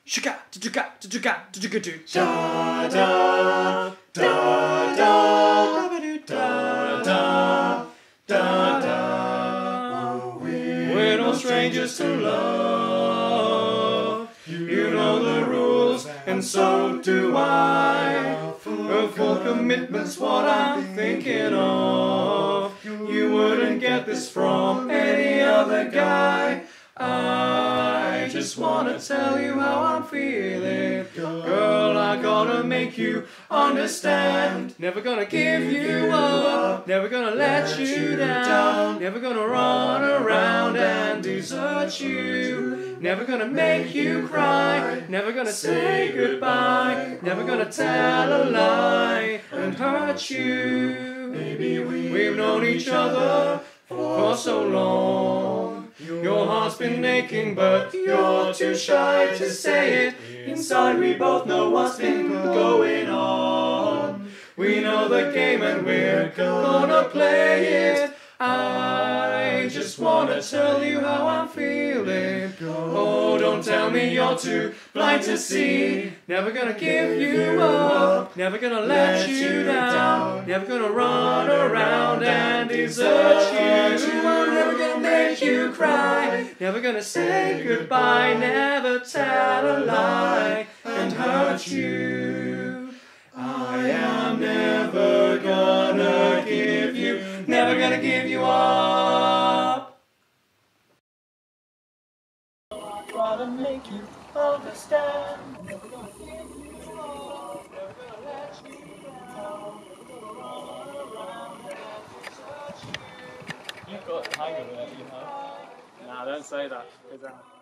We're no strangers to love. You know the rules, and so do I. A full commitment's what I'm thinking of. You wouldn't get this from any other guy. I just wanna tell you how I'm feeling. Girl, I gotta make you understand. Never gonna give you up, never gonna let you down. Never gonna run around and desert you. Never gonna make you cry, never gonna say goodbye. Never gonna tell a lie and hurt you. Maybe we've known each other for so long. Your heart's been aching, but you're too shy to say it. Inside we both know what's been going on. We know the game and we're gonna play it. I just wanna tell you how I'm feeling. Oh, don't tell me you're too blind to see. Never gonna give you up, never gonna let you down. Never gonna run around and desert you. I'm never gonna make you cry, never gonna say goodbye. Never tell a lie and hurt you. I am never gonna give you, never gonna give you up. Try to make you understand. Never gonna give you up, never gonna let you down. Never gonna run around and desert you. You've got the hang of it, you know. Nah, don't say that.